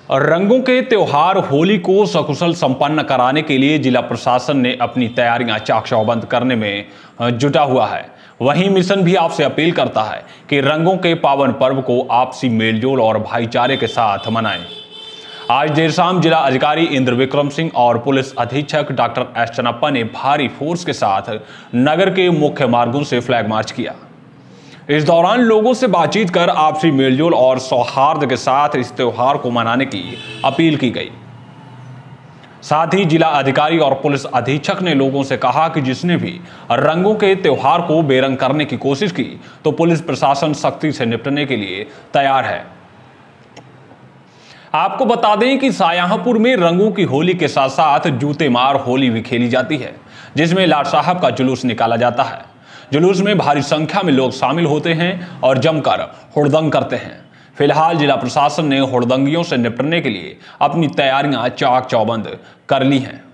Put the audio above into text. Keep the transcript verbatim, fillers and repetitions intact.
रंगों के त्योहार होली को सकुशल संपन्न कराने के लिए जिला प्रशासन ने अपनी तैयारियां चाक चौबंद करने में जुटा हुआ है। वहीं मिशन भी आपसे अपील करता है कि रंगों के पावन पर्व को आपसी मेलजोल और भाईचारे के साथ मनाएं। आज देर शाम जिला अधिकारी इंद्र विक्रम सिंह और पुलिस अधीक्षक डॉक्टर एस चन्नप्पा ने भारी फोर्स के साथ नगर के मुख्य मार्गों से फ्लैग मार्च किया। इस दौरान लोगों से बातचीत कर आपसी मेलजोल और सौहार्द के साथ इस त्योहार को मनाने की अपील की गई। साथ ही जिला अधिकारी और पुलिस अधीक्षक ने लोगों से कहा कि जिसने भी रंगों के त्योहार को बेरंग करने की कोशिश की तो पुलिस प्रशासन सख्ती से निपटने के लिए तैयार है। आपको बता दें कि शाहजहांपुर में रंगों की होली के साथ साथ जूते मार होली भी खेली जाती है, जिसमें लाट साहब का जुलूस निकाला जाता है। जुलूस में भारी संख्या में लोग शामिल होते हैं और जमकर हुड़दंग करते हैं। फिलहाल जिला प्रशासन ने हुड़दंगियों से निपटने के लिए अपनी तैयारियां चाक चौबंद कर ली हैं।